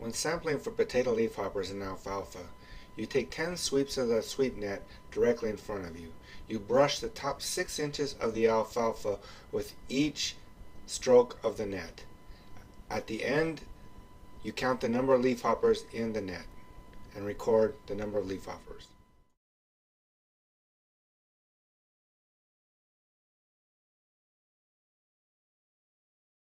When sampling for potato leafhoppers and alfalfa, you take 10 sweeps of the sweep net directly in front of you. You brush the top 6 inches of the alfalfa with each stroke of the net. At the end, you count the number of leafhoppers in the net and record the number of leafhoppers.